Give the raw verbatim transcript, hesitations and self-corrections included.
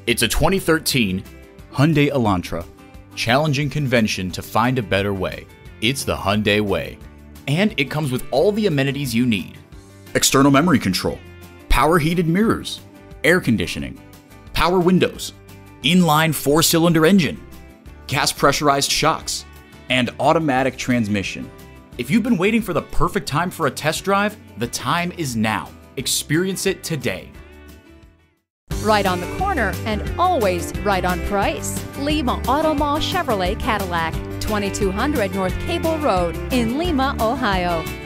It's a twenty thirteen Hyundai Elantra, challenging convention to find a better way. It's the Hyundai way. And it comes with all the amenities you need. External memory control, power heated mirrors, air conditioning, power windows, inline four-cylinder engine, gas pressurized shocks, and automatic transmission. If you've been waiting for the perfect time for a test drive, the time is now. Experience it today. Right on the corner and always right on price. Lima Auto Mall Chevrolet Cadillac, twenty-two hundred North Cable Road in Lima, Ohio.